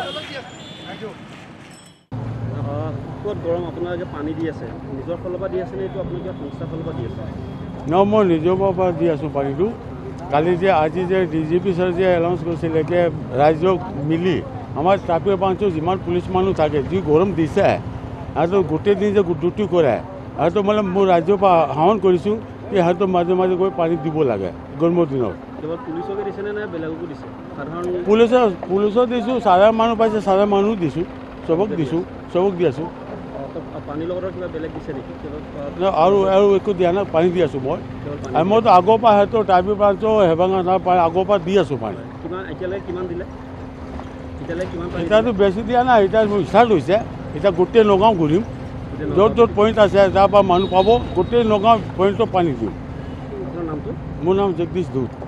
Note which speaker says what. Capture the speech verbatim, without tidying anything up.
Speaker 1: ক'ত গৰম আপোনালোকে পানী দি আছে নিজৰ ফালৰ পৰা দি আছে নে এইটো আপোনালোকে সংস্থাৰ ফালৰ পৰা দি আছে?
Speaker 2: ন মই নিজৰ পৰা দি আছোঁ পানীটো। কালি যে আজি যে ডি জি পি ছাৰে যে এনাউন্স কৰিছিলে যে ৰাইজক মিলি আমাৰ ট্ৰাফিক ব্ৰাঞ্চৰ যিমান পুলিচ মানুহ থাকে যি গৰম দিছে আৰু গোটেই দিন যে ডিউটি কৰে আৰু মানে মোৰ ৰাজ্যৰ পৰা আহ্বান কৰিছোঁ যে সিহঁতৰ মাজে মাজে গৈ পানী দিব লাগে গৰমৰ দিনত।
Speaker 1: কেৱল পুলিচকে দিছেনে নে বেলেগকো দিছে? সাধাৰণ
Speaker 2: পুলিচৰ পুলিচক দিছোঁ, চাৰা মানুহ পাইছে চাৰা মানুহ দিছোঁ, চবক দিছোঁ, চবক দি আছোঁ।
Speaker 1: পানীৰ লগত কিবা বেলেগ দিছে নেকি?
Speaker 2: আৰু আৰু একো দিয়া নাই, পানী দি আছোঁ মই। আৰু মইতো আগৰ পৰা সিহঁতৰ ট্ৰাফিক ব্ৰাঞ্চৰ হেবাঙা পানী আগৰ পৰা দি আছোঁ পানী।
Speaker 1: কিমান এতিয়ালৈকে কিমান দিলে? এতিয়ালৈকে কিমান পানী?
Speaker 2: এতিয়াতো বেছি দিয়া নাই, এতিয়া ষ্টাৰ্ট হৈছে। এতিয়া গোটেই নগাঁও ঘূৰিম, য'ত য'ত পইণ্ট আছে তাৰ পৰা মানুহ পাব, গোটেই নগাঁও পইণ্টত পানী দিম।
Speaker 1: আপোনাৰ নামটো?
Speaker 2: মোৰ নাম জগদীশ ধূত।